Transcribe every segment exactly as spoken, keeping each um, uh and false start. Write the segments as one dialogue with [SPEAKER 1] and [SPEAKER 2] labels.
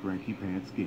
[SPEAKER 1] Frankie Pants Games.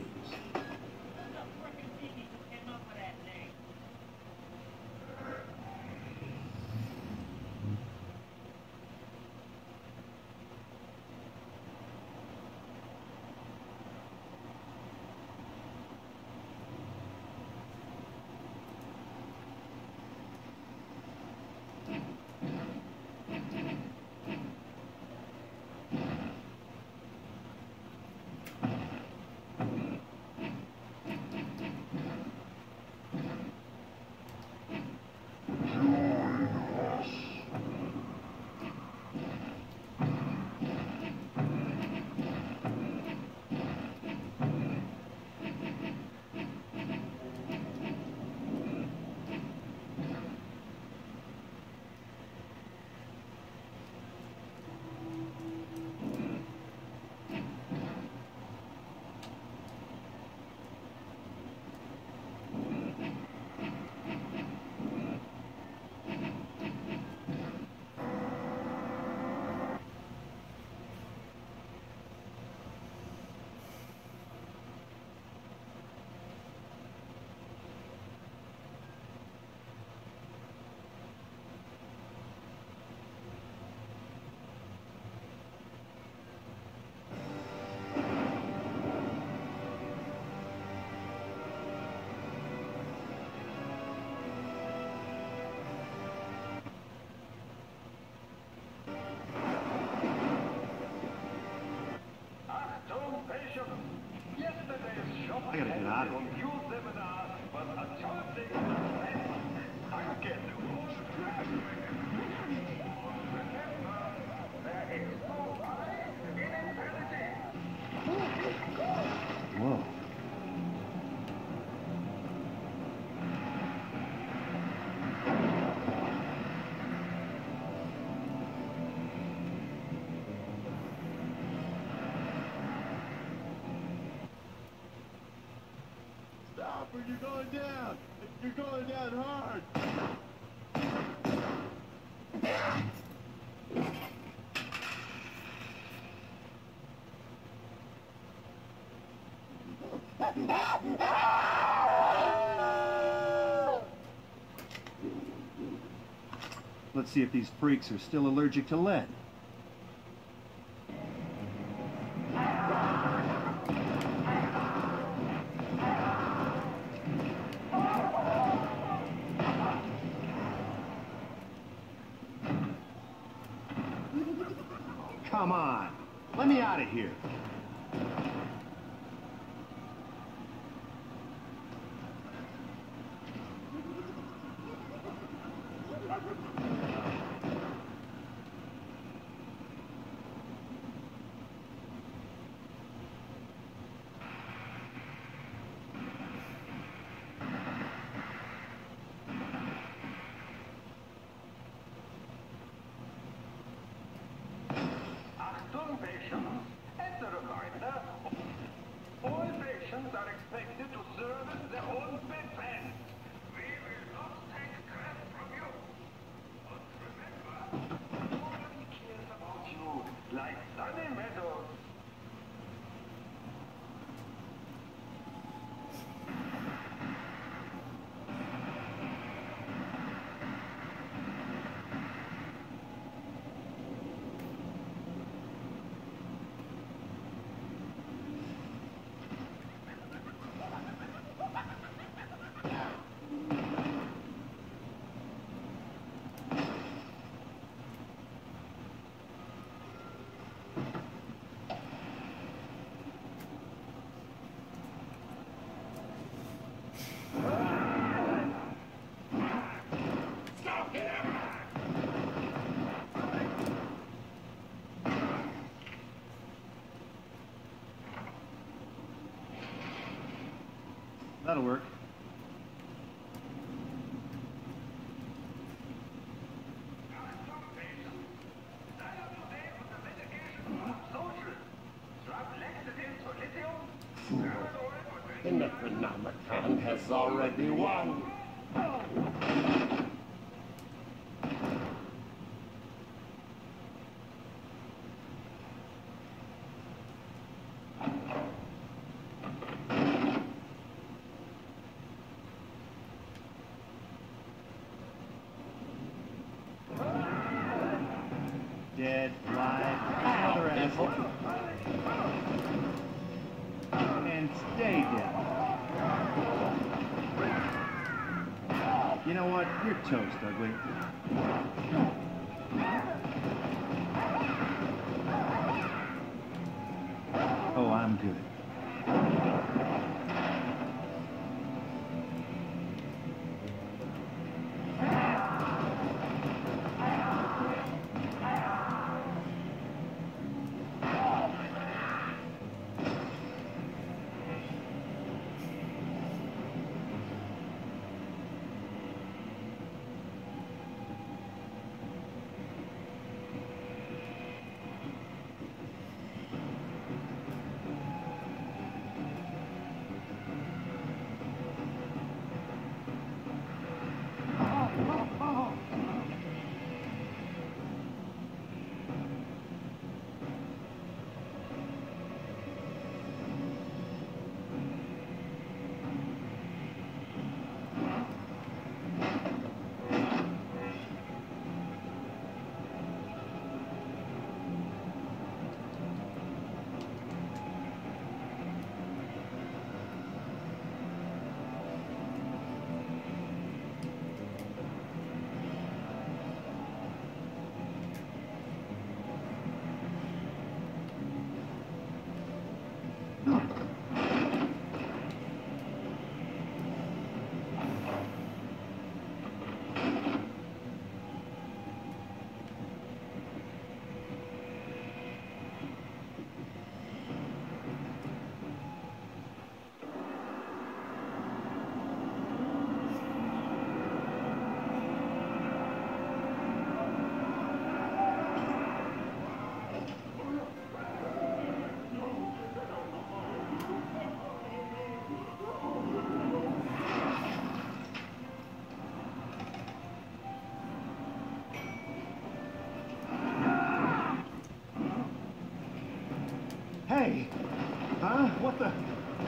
[SPEAKER 1] I gotta get out of here. Whoa.
[SPEAKER 2] Stop or you're going down! You're going down hard!
[SPEAKER 1] Let's see if these freaks are still allergic to lead. Come on, let me out of here.
[SPEAKER 3] As a reminder, all patients are expected to service their own bedpan. We will not take crap from you. But remember, nobody cares about you like Sunny Meadows.
[SPEAKER 1] That'll work.
[SPEAKER 2] The Necronomicon has already won.
[SPEAKER 1] dead, alive, another asshole. And stay dead. You know what? You're toast, ugly. Oh, I'm good. Hey! Huh? What the?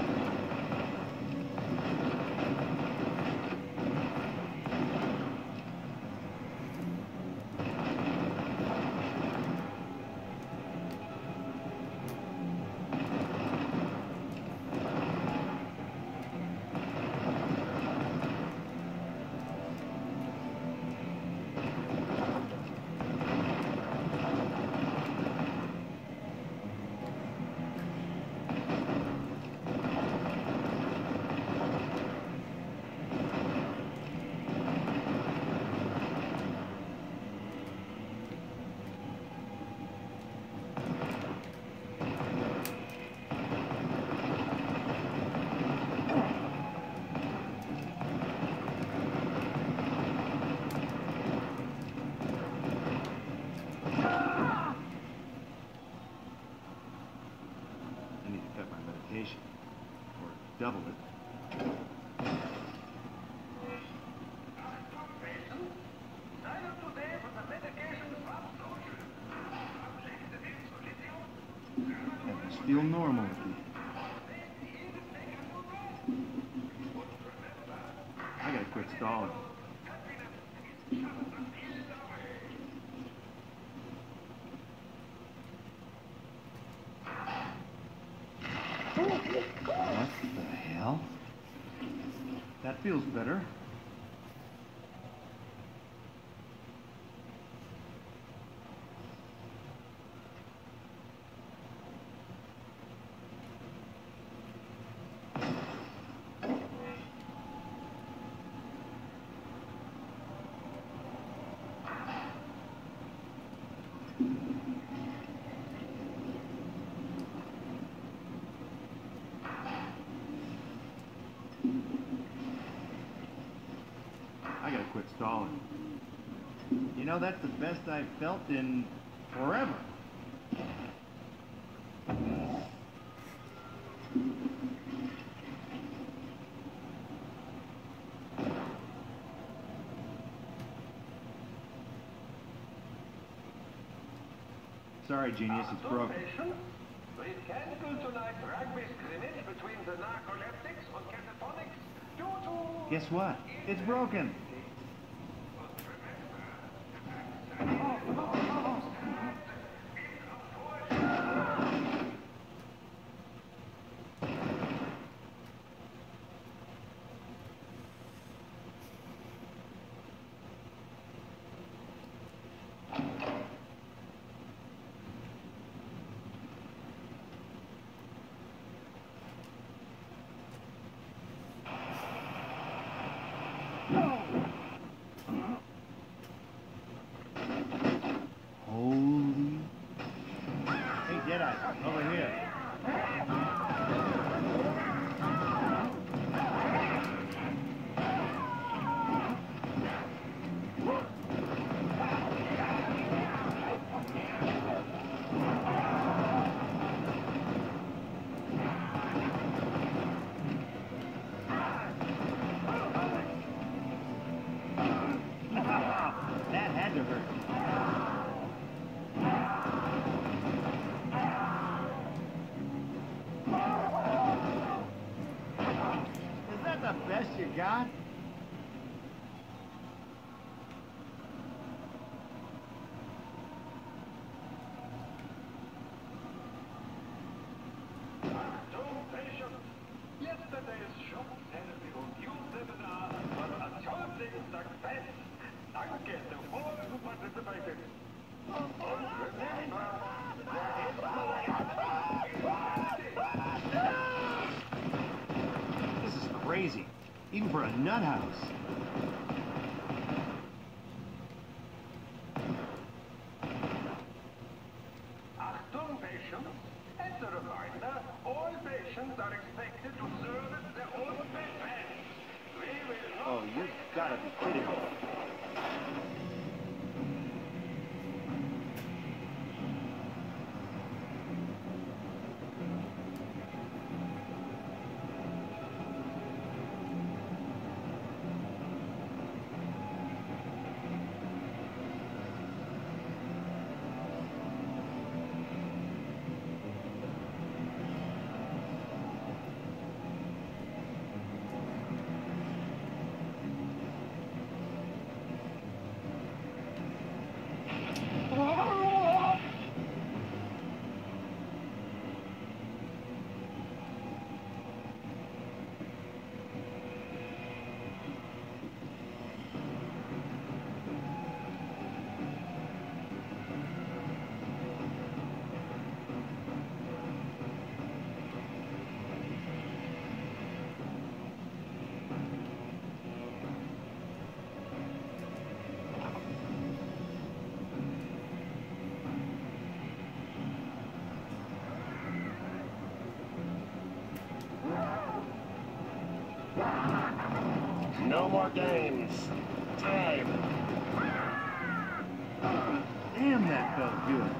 [SPEAKER 1] Or double it. That must feel normal again. I gotta quit stalling. What the hell? That feels better. I gotta quit stalling. You know, that's the best I've felt in forever. Sorry, genius, it's broken.
[SPEAKER 3] We cancel tonight rugby scrimmage between the narcoleptics and catatonics due to...
[SPEAKER 1] Guess what? It's broken.
[SPEAKER 3] But remember,
[SPEAKER 1] got?
[SPEAKER 3] Yesterday's shop and new seminar was a charming success. Danke to all who participated. And remember,
[SPEAKER 1] This is crazy, even for a nut house.
[SPEAKER 3] Achtung, patients. As a reminder, all patients are expected to service their own bedpans. We will not
[SPEAKER 1] Oh, you gotta be kidding me.
[SPEAKER 2] No more games. Time.
[SPEAKER 1] Damn, that felt good.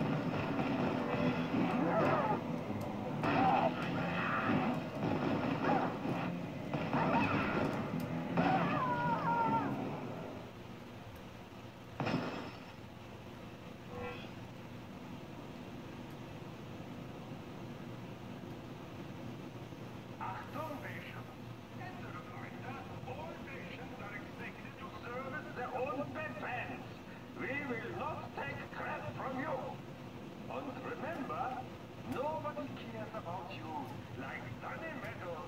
[SPEAKER 3] Achtung, patients. As a reminder, all patients are expected to service their own bedpans. We will not take crap from you. And remember, nobody cares about you like Sunny Meadows.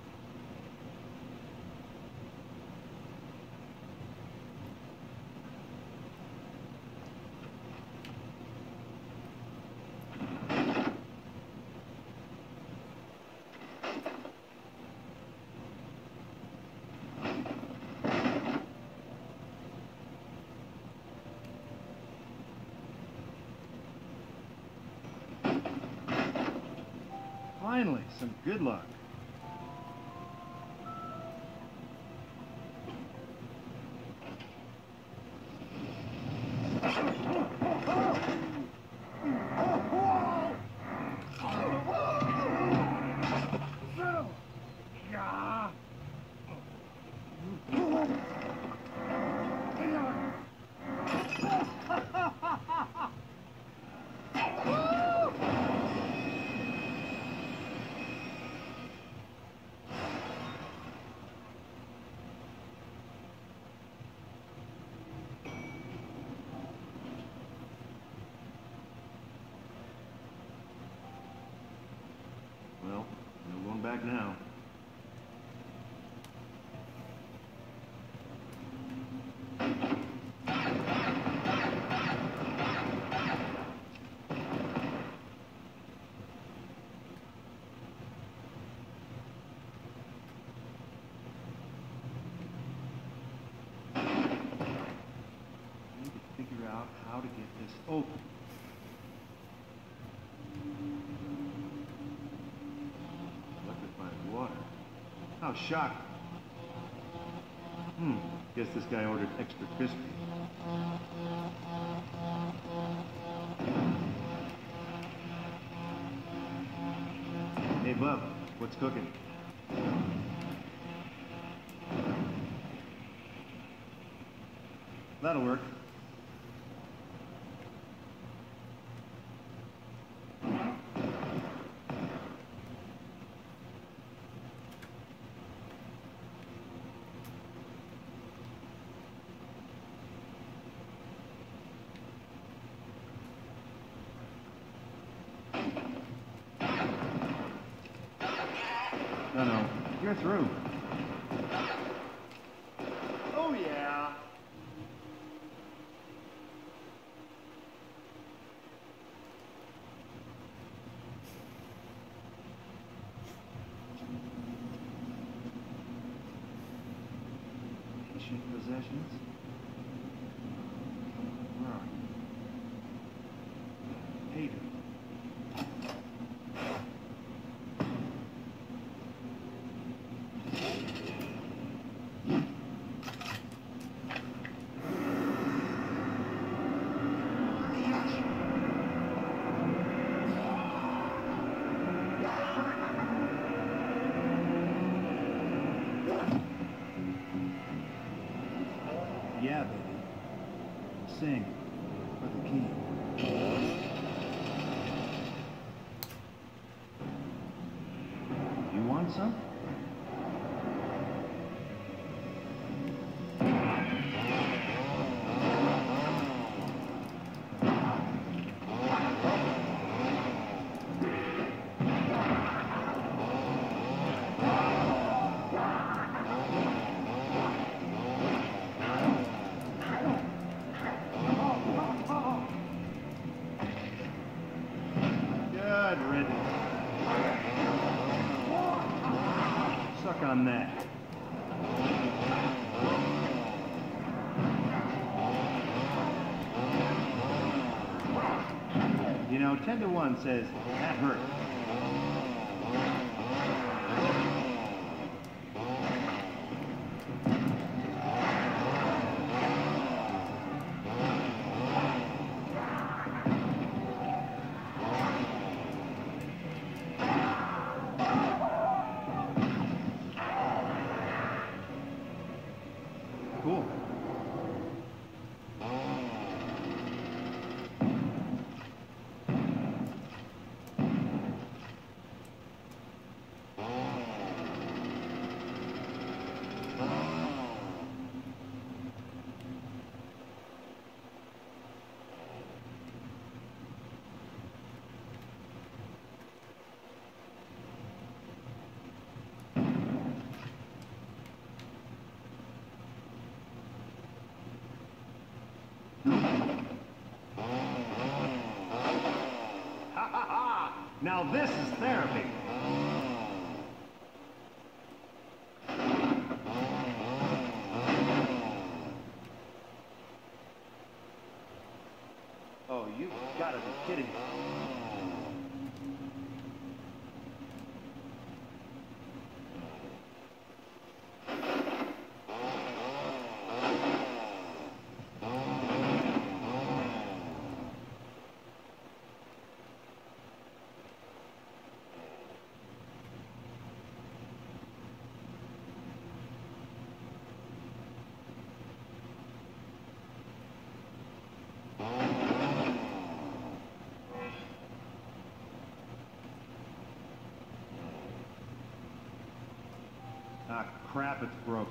[SPEAKER 1] Finally, some good luck. Well, no going back now. I need to figure out how to get this open. Liquefied water. How shocking. Hmm, guess this guy ordered extra crispy. Hey, Bub, what's cooking? That'll work. No, no, you're through.
[SPEAKER 2] Oh, yeah.
[SPEAKER 1] Ancient possessions? Where are you? Haven. Yeah, baby. Sing for the king. You want some? Good riddance. Suck on that. You know, ten to one says, that hurt. Cool. Ha ha ha! Now this is therapy. Oh, you've got to be kidding me. Ah, crap, it's broken.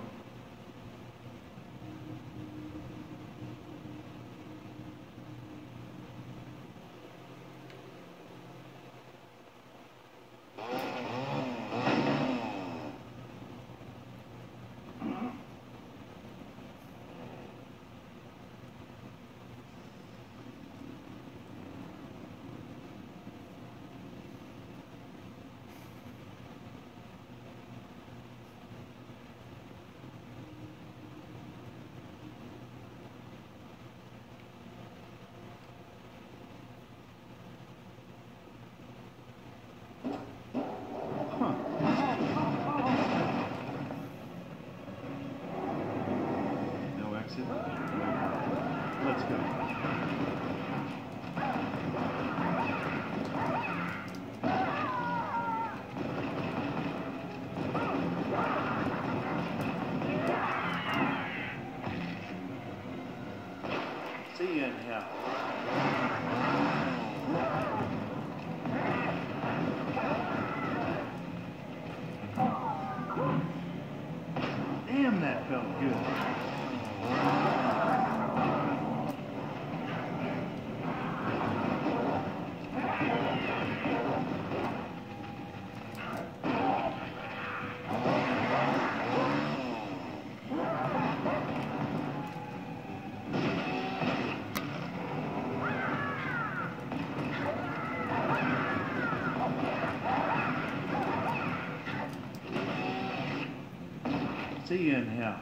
[SPEAKER 1] see you in hell.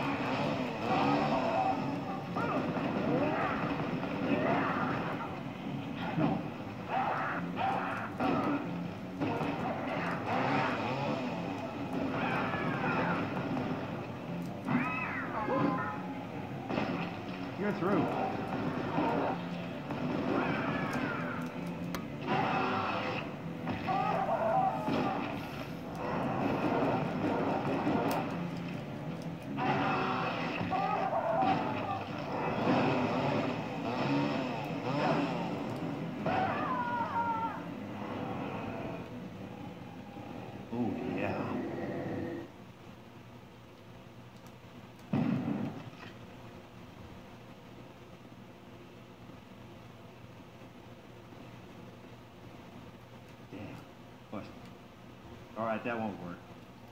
[SPEAKER 1] You're through. Oh, yeah. Damn. Busted. All right, that won't work.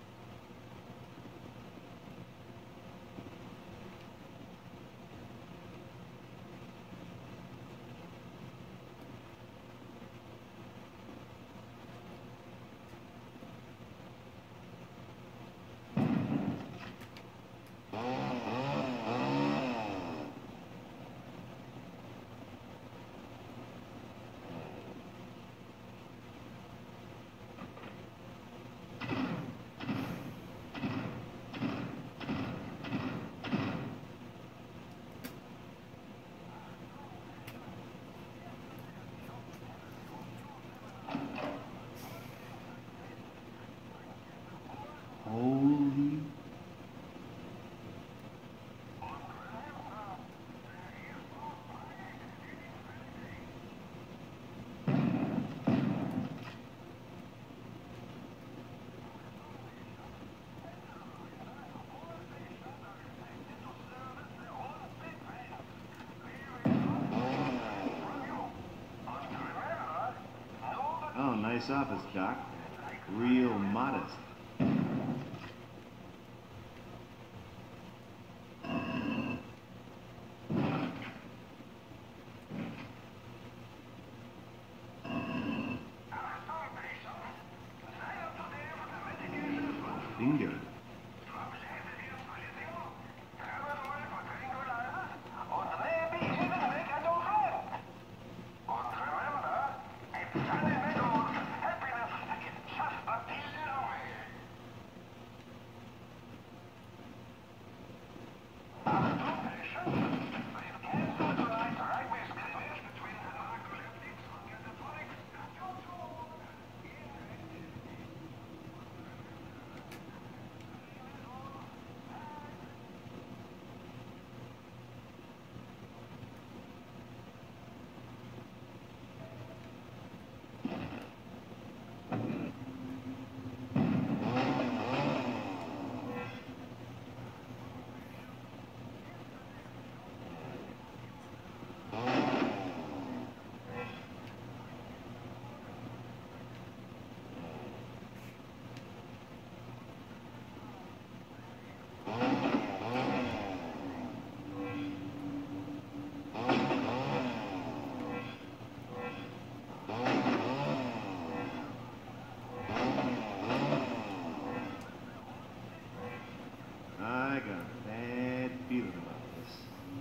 [SPEAKER 1] Holy. Oh, nice office, Doc. Real modest. Bingo. I got a bad feeling about this.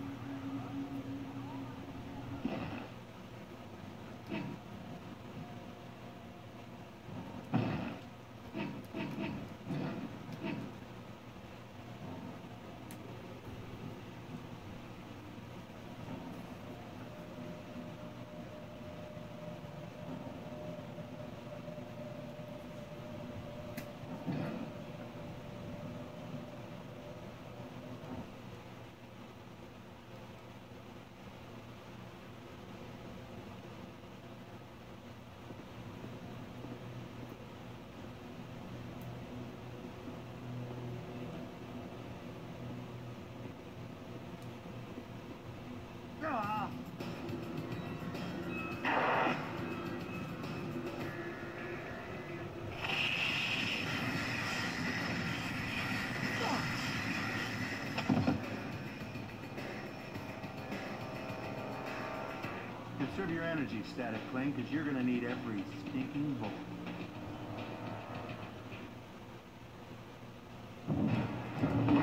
[SPEAKER 1] Conserve your energy, Static Cling, because you're going to need every stinking volt.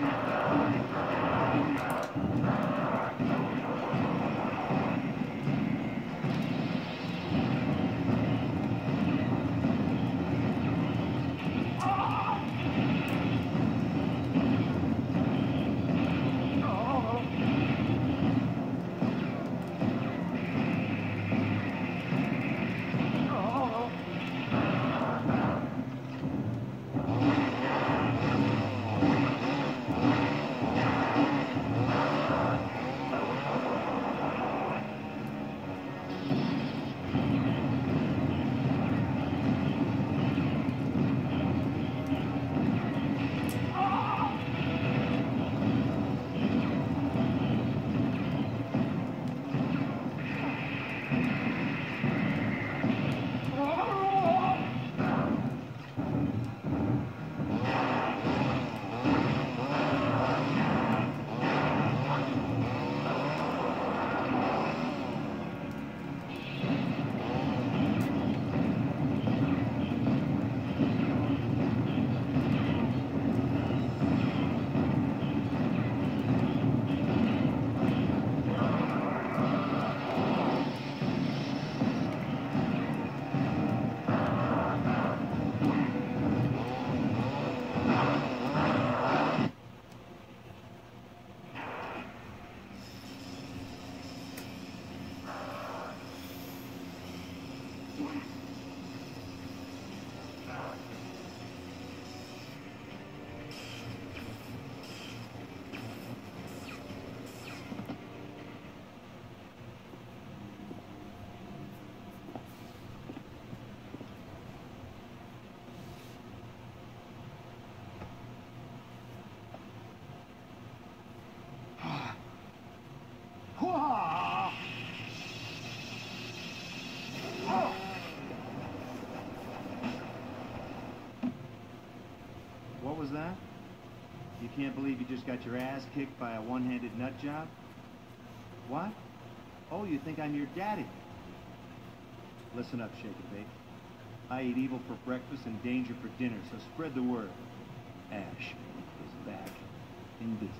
[SPEAKER 1] What was that? You can't believe you just got your ass kicked by a one-handed nut job? What? Oh, you think I'm your daddy? Listen up, Shake and Bake. I eat evil for breakfast and danger for dinner, so spread the word. Ash is back in business.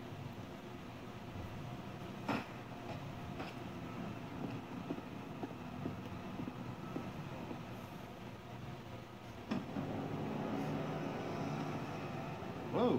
[SPEAKER 1] Whoa.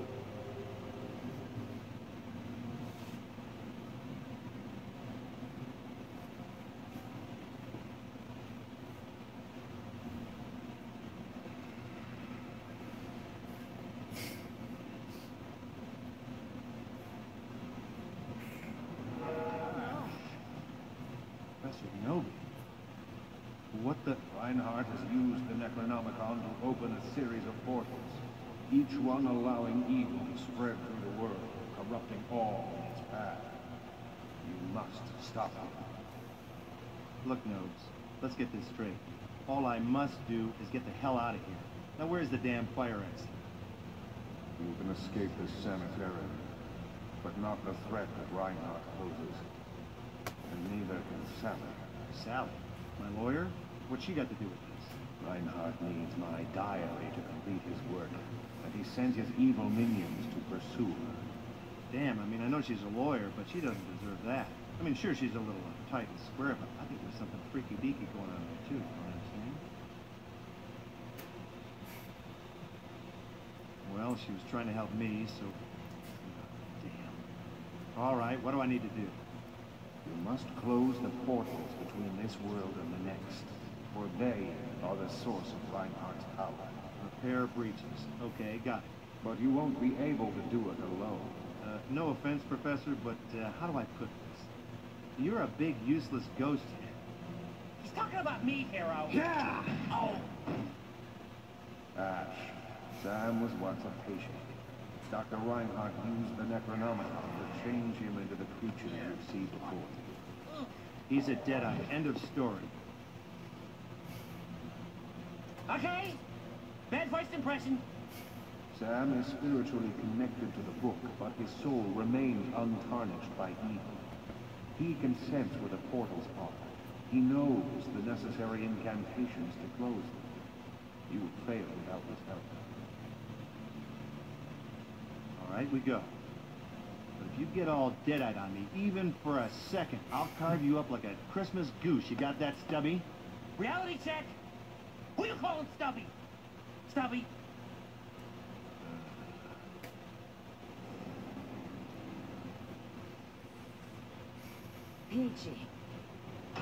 [SPEAKER 1] Professor Nobi. What the...
[SPEAKER 4] Reinhardt has used the Necronomicon to open a series of portals, each one allowing evil to spread through the world, corrupting all in its path. You must stop him.
[SPEAKER 1] Look, Nobes, let's get this straight. All I must do is get the hell out of here. Now where's the damn fire exit?
[SPEAKER 4] You can escape this sanitarium, but not the threat that Reinhardt poses. And neither can Sally.
[SPEAKER 1] Sally? My lawyer? What's she got to do with this?
[SPEAKER 4] Reinhardt needs my diary to complete his work, and he sends his evil minions to pursue her.
[SPEAKER 1] Damn, I mean, I know she's a lawyer, but she doesn't deserve that. I mean, sure, she's a little uptight and square, but I think there's something freaky-deaky going on there, too. You know what I'm saying? Well, she was trying to help me, so... Damn. All right, what do I need to do?
[SPEAKER 4] You must close the portals between this world and the next, for they are the source of Reinhardt's power.
[SPEAKER 1] Repair breaches. Okay, got it.
[SPEAKER 4] But you won't be able to do it alone.
[SPEAKER 1] Uh, no offense, Professor, but uh, how do I put this? You're a big, useless ghost head.
[SPEAKER 5] He's talking about me, Hero.
[SPEAKER 4] Yeah!
[SPEAKER 5] Oh!
[SPEAKER 4] Ash, Sam was once a patient. Doctor Reinhardt used the Necronomicon to change him into the creature you see before you.
[SPEAKER 1] He's a Deadeye. End of story.
[SPEAKER 5] Okay. Bad first impression.
[SPEAKER 4] Sam is spiritually connected to the book, but his soul remains untarnished by evil. He can sense where the portals are. He knows the necessary incantations to close them. You would fail without his help.
[SPEAKER 1] All right, we go. But if you get all dead-eyed on me, even for a second, I'll carve you up like a Christmas goose. You got that, Stubby?
[SPEAKER 5] Reality check. Who you calling Stubby? Stubby.
[SPEAKER 6] Peachy. Oh,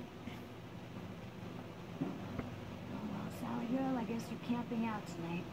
[SPEAKER 6] well, Sally girl, I guess you're camping out tonight.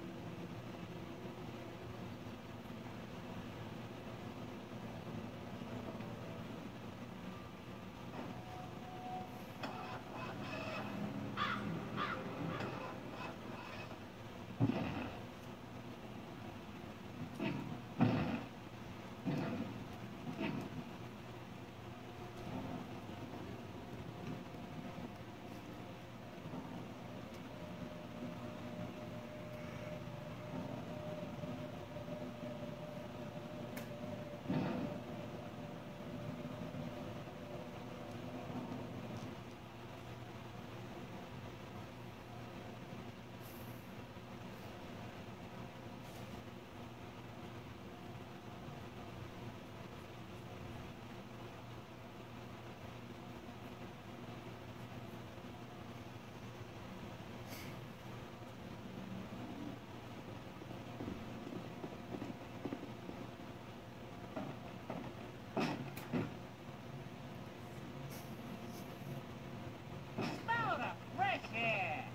[SPEAKER 5] Smell the fresh air.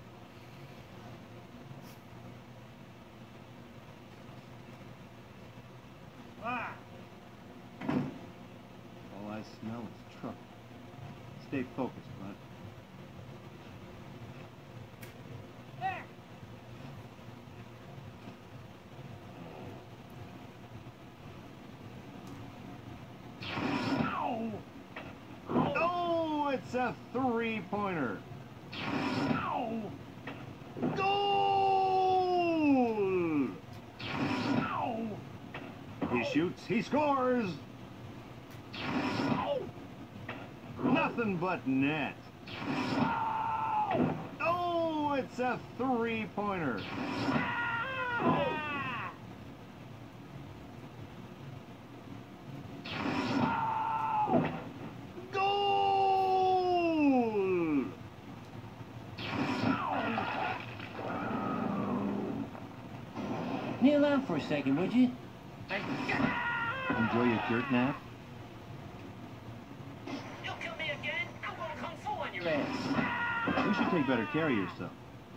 [SPEAKER 5] Ah.
[SPEAKER 1] All I smell is trouble. Stay focused, bud.
[SPEAKER 5] There. Ow.
[SPEAKER 1] Oh, it's a three-pointer.
[SPEAKER 5] Ow.
[SPEAKER 1] Goal! shoots. He scores! Nothing but net. Oh, it's a three-pointer. Goal!
[SPEAKER 5] Kneel down for a second, would you?
[SPEAKER 1] Enjoy your jerk nap?
[SPEAKER 5] You'll kill me again? I'm gonna kung fu on your ass.
[SPEAKER 1] You should take better care of yourself.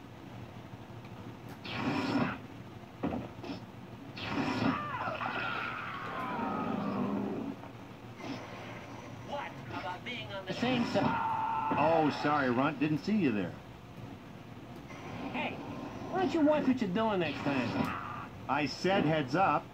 [SPEAKER 5] What about being on the same side?
[SPEAKER 1] Oh, sorry, Runt. Didn't see you there.
[SPEAKER 5] Hey, why don't you watch what you're doing next time?
[SPEAKER 1] I said heads up.